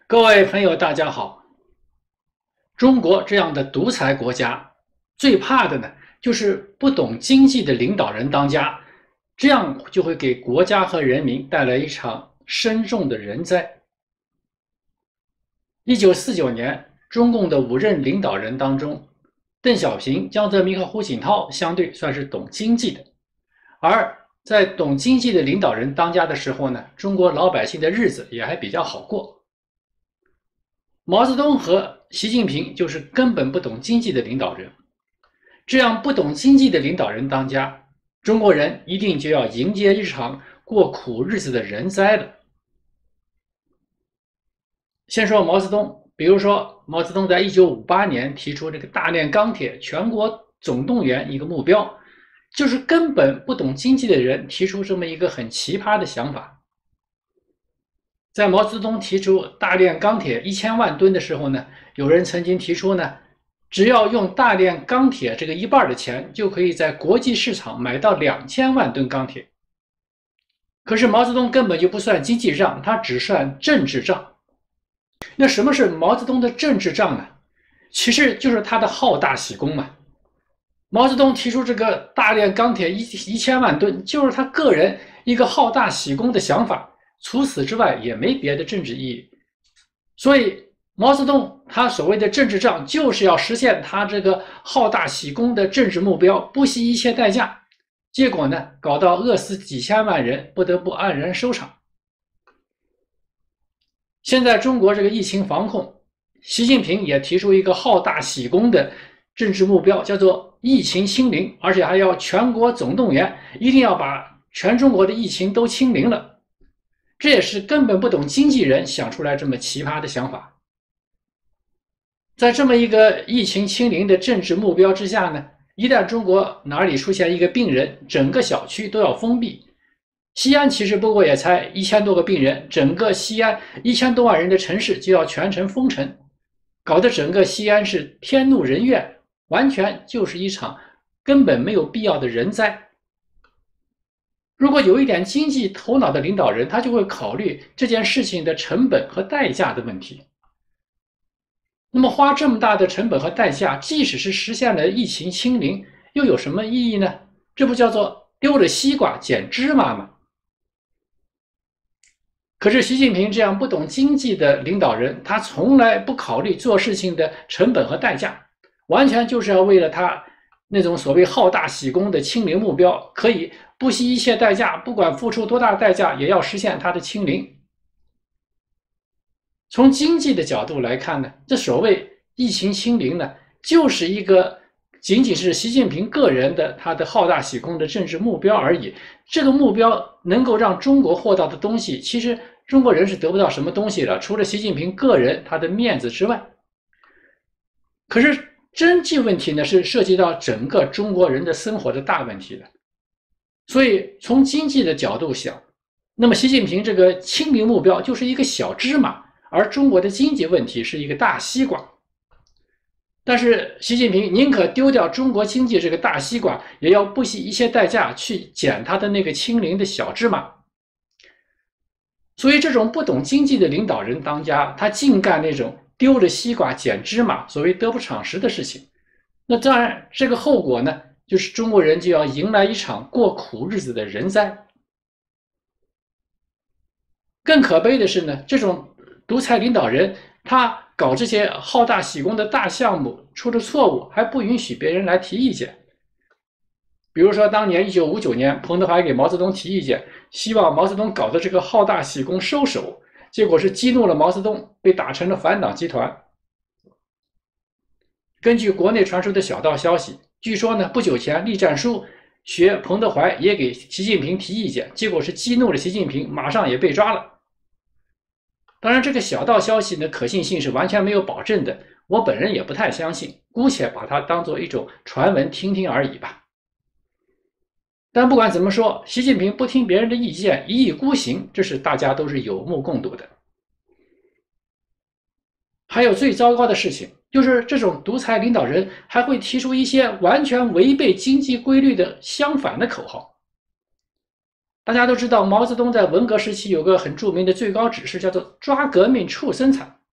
各位朋友，大家好。中国这样的独裁国家，最怕的呢，就是不懂经济的领导人当家，这样就会给国家和人民带来一场深重的人灾。1949年，中共的5任领导人当中，邓小平、江泽民和胡锦涛相对算是懂经济的，而在懂经济的领导人当家的时候呢，中国老百姓的日子也还比较好过。毛泽东和习近平就是根本不懂经济的领导人，这样不懂经济的领导人当家，中国人一定就要迎接一场过苦日子的人灾了。先说毛泽东，比如说毛泽东在1958年提出这个大炼钢铁、全国总动员一个目标，就是根本不懂经济的人提出这么一个很奇葩的想法。在毛泽东提出大炼钢铁1000万吨的时候呢，有人曾经提出呢，只要用大炼钢铁这个一半的钱，就可以在国际市场买到2000万吨钢铁。可是毛泽东根本就不算经济账，他只算政治账。那什么是毛泽东的政治账呢？其实就是他的好大喜功嘛。毛泽东提出这个大炼钢铁1000万吨，就是他个人一个好大喜功的想法。除此之外也没别的政治意义，所以毛泽东他所谓的政治账，就是要实现他这个好大喜功的政治目标，不惜一切代价。结果呢，搞到饿死几千万人，不得不黯然收场。现在中国这个疫情防控，习近平也提出一个好大喜功的政治目标，叫做疫情清零，而且还要全国总动员，一定要把全中国的疫情都清零了。这也是根本不懂经济人想出来这么奇葩的想法。在这么一个疫情清零的政治目标之下呢，一旦中国哪里出现一个病人，整个小区都要封闭。西安其实不过也才1000多个病人，整个西安1000多万人的城市就要全城封城，搞得整个西安是天怒人怨，完全就是一场根本没有必要的人灾。如果有一点经济头脑的领导人，他就会考虑这件事情的成本和代价的问题。那么花这么大的成本和代价，即使是实现了疫情清零，又有什么意义呢？这不叫做丢了西瓜捡芝麻吗？可是习近平这样不懂经济的领导人，他从来不考虑做事情的成本和代价，完全就是要为了他那种所谓好大喜功的清零目标，可以不惜一切代价，不管付出多大的代价，也要实现它的清零。从经济的角度来看呢，这所谓疫情清零呢，就是一个仅仅是习近平个人的他的好大喜功的政治目标而已。这个目标能够让中国获到的东西，其实中国人是得不到什么东西了，除了习近平个人他的面子之外。可是经济问题呢，是涉及到整个中国人的生活的大问题的。所以从经济的角度想，那么习近平这个清零目标就是一个小芝麻，而中国的经济问题是一个大西瓜。但是习近平宁可丢掉中国经济这个大西瓜，也要不惜一切代价去捡他的那个清零的小芝麻。所以这种不懂经济的领导人当家，他净干那种丢了西瓜捡芝麻，所谓得不偿失的事情。那当然这个后果呢，就是中国人就要迎来一场过苦日子的人灾。更可悲的是呢，这种独裁领导人他搞这些好大喜功的大项目出了错误，还不允许别人来提意见。比如说当年1959年，彭德怀给毛泽东提意见，希望毛泽东搞的这个好大喜功收手，结果是激怒了毛泽东，被打成了反党集团。根据国内传出的小道消息，据说呢，不久前栗战书学彭德怀也给习近平提意见，结果是激怒了习近平，马上也被抓了。当然，这个小道消息呢，可信性是完全没有保证的，我本人也不太相信，姑且把它当做一种传闻听听而已吧。但不管怎么说，习近平不听别人的意见，一意孤行，这是大家都是有目共睹的。还有最糟糕的事情，就是这种独裁领导人还会提出一些完全违背经济规律的相反的口号。大家都知道，毛泽东在文革时期有个很著名的最高指示，叫做抓革命畜生产。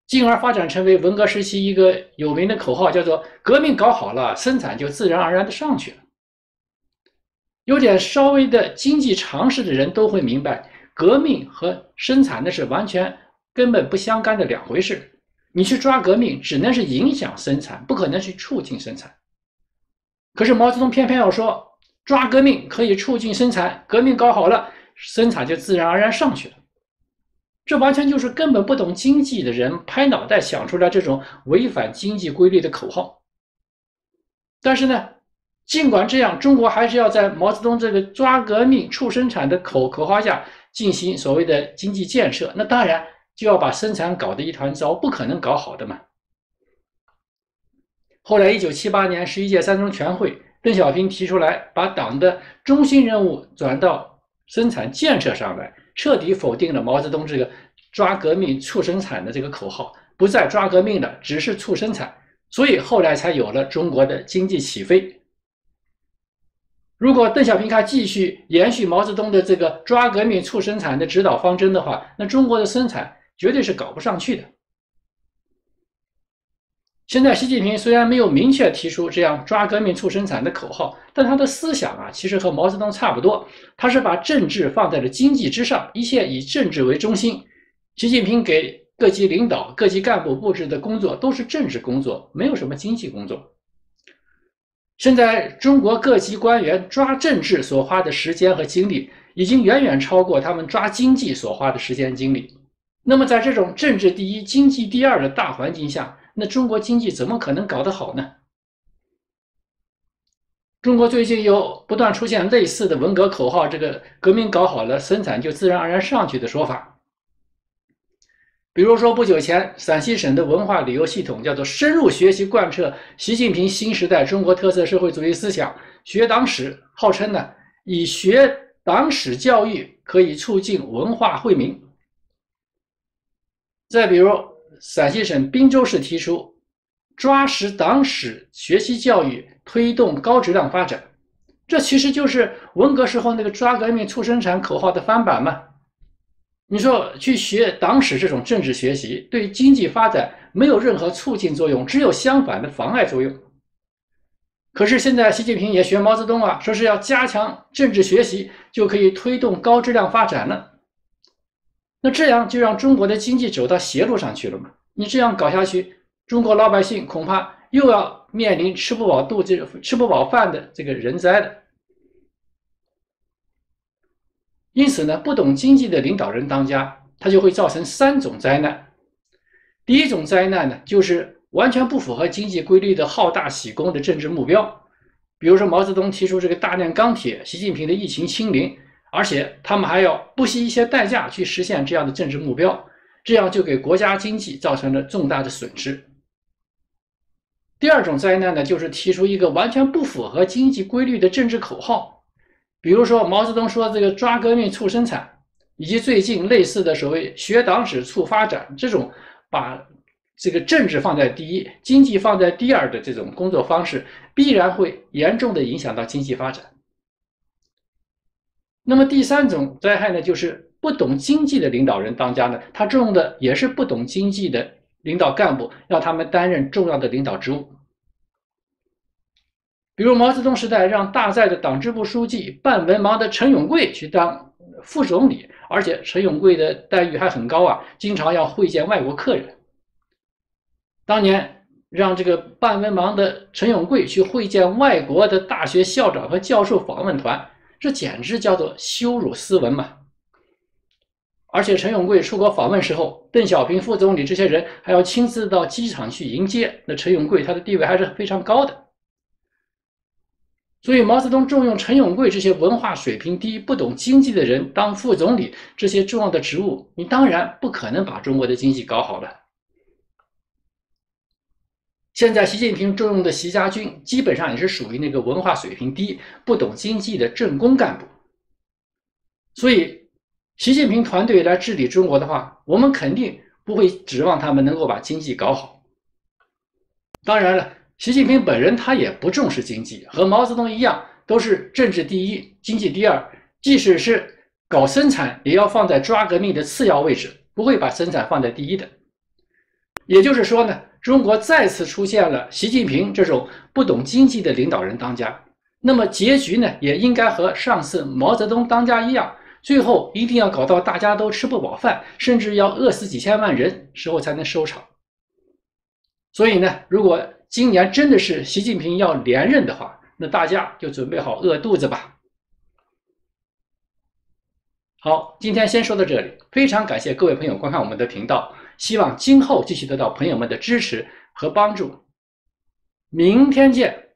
进而发展成为文革时期一个有名的口号，叫做“革命搞好了，生产就自然而然的上去了”。有点稍微的经济常识的人都会明白，革命和生产那是完全根本不相干的两回事。你去抓革命，只能是影响生产，不可能去促进生产。可是毛泽东偏偏要说，抓革命可以促进生产，革命搞好了，生产就自然而然上去了。这完全就是根本不懂经济的人拍脑袋想出来这种违反经济规律的口号。但是呢，尽管这样，中国还是要在毛泽东这个抓革命促生产的口号下进行所谓的经济建设，那当然就要把生产搞得一团糟，不可能搞好的嘛。后来1978年11届三中全会，邓小平提出来把党的中心任务转到生产建设上来，彻底否定了毛泽东这个抓革命促生产的这个口号，不再抓革命了，只是促生产，所以后来才有了中国的经济起飞。如果邓小平还继续延续毛泽东的这个抓革命促生产的指导方针的话，那中国的生产绝对是搞不上去的。现在习近平虽然没有明确提出这样抓革命促生产的口号，但他的思想其实和毛泽东差不多，他是把政治放在了经济之上，一切以政治为中心。习近平给各级领导、各级干部布置的工作都是政治工作，没有什么经济工作。现在中国各级官员抓政治所花的时间和精力，已经远远超过他们抓经济所花的时间精力。那么在这种政治第一、经济第二的大环境下，那中国经济怎么可能搞得好呢？中国最近有不断出现类似的文革口号，这个革命搞好了，生产就自然而然上去的说法。比如说不久前陕西省的文化旅游系统叫做深入学习贯彻习近平新时代中国特色社会主义思想学党史，号称呢以学党史教育可以促进文化惠民。再比如陕西省滨州市提出抓实党史学习教育，推动高质量发展，这其实就是文革时候那个抓革命促生产口号的翻版嘛。你说去学党史这种政治学习，对经济发展没有任何促进作用，只有相反的妨碍作用。可是现在习近平也学毛泽东说是要加强政治学习，就可以推动高质量发展了。那这样就让中国的经济走到邪路上去了嘛？你这样搞下去，中国老百姓恐怕又要面临吃不饱肚子、吃不饱饭的这个人灾了。因此呢，不懂经济的领导人当家，他就会造成3种灾难。第一种灾难呢，就是完全不符合经济规律的好大喜功的政治目标，比如说毛泽东提出这个大炼钢铁，习近平的疫情清零，而且他们还要不惜一切代价去实现这样的政治目标，这样就给国家经济造成了重大的损失。第二种灾难呢，就是提出一个完全不符合经济规律的政治口号，比如说毛泽东说这个抓革命促生产，以及最近类似的所谓学党史促发展，这种把这个政治放在第一，经济放在第二的这种工作方式，必然会严重的影响到经济发展。那么第3种灾害呢，就是不懂经济的领导人当家呢，他重用的也是不懂经济的领导干部，让他们担任重要的领导职务。比如毛泽东时代让大在的党支部书记、半文盲的陈永贵去当副总理，而且陈永贵的待遇还很高经常要会见外国客人。当年让这个半文盲的陈永贵去会见外国的大学校长和教授访问团，这简直叫做羞辱斯文嘛！而且陈永贵出国访问时候，邓小平副总理这些人还要亲自到机场去迎接，那陈永贵他的地位还是非常高的。所以毛泽东重用陈永贵这些文化水平低、不懂经济的人当副总理这些重要的职务，你当然不可能把中国的经济搞好了。现在习近平重用的习家军基本上也是属于那个文化水平低、不懂经济的政工干部。所以习近平团队来治理中国的话，我们肯定不会指望他们能够把经济搞好。当然了，习近平本人他也不重视经济，和毛泽东一样，都是政治第一，经济第二。即使是搞生产，也要放在抓革命的次要位置，不会把生产放在第一的。 也就是说呢，中国再次出现了习近平这种不懂经济的领导人当家，那么结局呢，也应该和上次毛泽东当家一样，最后一定要搞到大家都吃不饱饭，甚至要饿死几千万人时候才能收场。所以呢，如果今年真的是习近平要连任的话，那大家就准备好饿肚子吧。好，今天先说到这里，非常感谢各位朋友观看我们的频道，希望今后继续得到朋友们的支持和帮助。明天见。